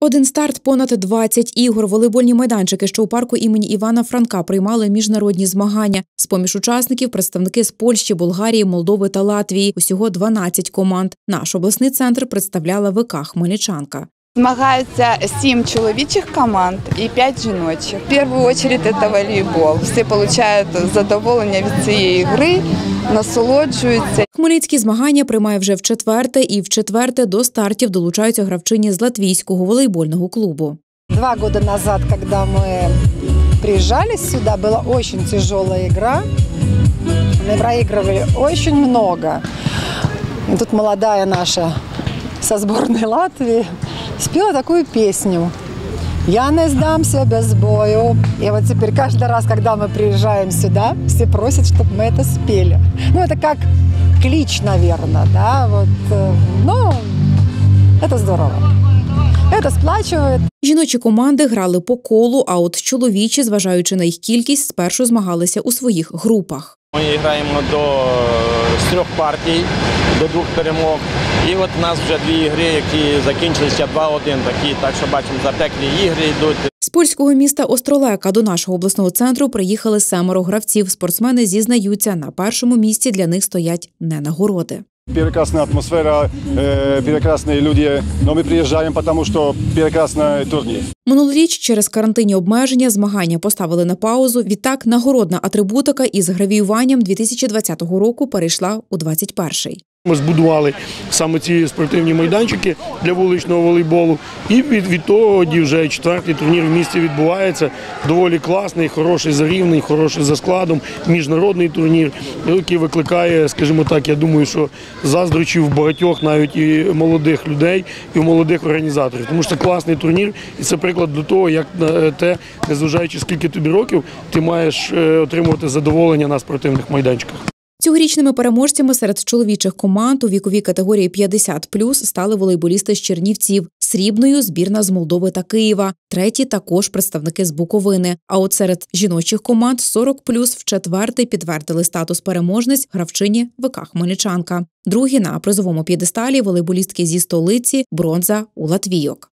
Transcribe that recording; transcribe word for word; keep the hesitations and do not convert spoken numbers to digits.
Один старт, понад двадцять ігор. Волейбольні майданчики, що у парку імені Івана Франка, приймали міжнародні змагання. З-поміж учасників – представники з Польщі, Болгарії, Молдови та Латвії. Усього дванадцять команд. Наш обласний центр представляла ВК «Хмельничанка». Змагаються сім чоловічих команд і п'ять жіночих. В першу чергу це волейбол. Всі отримують задоволення від цієї гри, насолоджуються. Хмельницькі змагання приймає вже в четверте, і в четверте до стартів долучаються гравчині з латвійського волейбольного клубу. Два года назад, когда мы приезжали сюда, была очень тяжелая игра. Мы проигрывали очень много. И тут молодая наша со сборной Латвии спела такую песню «Я не сдамся без бою». И вот теперь каждый раз, когда мы приезжаем сюда, все просят, чтобы мы это спели. Ну, это как клич, наверное, да, вот, ну, это здорово. Це сплачує. Жіночі команди грали по колу, а от чоловічі, зважаючи на їх кількість, спершу змагалися у своїх групах. Ми граємо до з трьох партій, до двох перемог. І от у нас вже дві ігри, які закінчилися два один. Такі, так що бачимо, запеклі ігри йдуть. З польського міста Остролека до нашого обласного центру приїхали семеро гравців. Спортсмени зізнаються, на першому місці для них стоять не нагороди. Прекрасная атмосфера, э, прекрасные люди, но мы приезжаем, потому что прекрасный турнир. Минулоріч через карантинні обмеження змагання поставили на паузу. Відтак, нагородна атрибутика із гравіюванням дві тисячі двадцятого року перейшла у двадцять перший. Ми збудували саме ці спортивні майданчики для вуличного волейболу. І від, від того вже четвертий турнір в місті відбувається. Доволі класний, хороший за рівнем, хороший за складом. Міжнародний турнір, який викликає, скажімо так, я думаю, що заздрощів багатьох навіть і молодих людей, і молодих організаторів. Тому що це класний турнір, і це приклад до того, як те, незважаючи скільки тобі років, ти маєш отримувати задоволення на спортивних майданчиках. Цьогорічними переможцями серед чоловічих команд у віковій категорії п'ятдесят плюс стали волейболісти з Чернівців. Срібною – збірна з Молдови та Києва. Треті – також представники з Буковини. А от серед жіночих команд сорок плюс в четвертий підтвердили статус переможниць гравчині ВК «Хмельничанка». Другі на призовому п'єдесталі – волейболістки зі столиці, бронза у латвійок.